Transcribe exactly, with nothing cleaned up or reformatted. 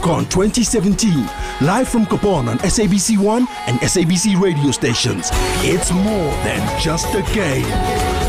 AFCON twenty seventeen, live from Gabon on S A B C one and S A B C radio stations. It's more than just a game.